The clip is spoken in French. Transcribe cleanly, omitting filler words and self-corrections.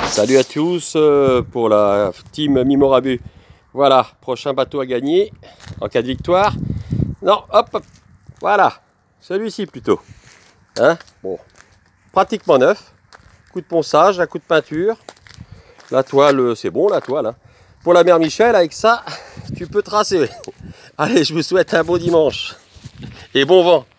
Salut à tous pour la team Mimorabu. Voilà, prochain bateau à gagner en cas de victoire. Non, hop, hop, voilà, celui-ci plutôt. Hein, bon, pratiquement neuf. Coup de ponçage, un coup de peinture. La toile, c'est bon la toile. Hein. Pour la mère Michel, avec ça, tu peux tracer. Allez, je vous souhaite un beau dimanche et bon vent.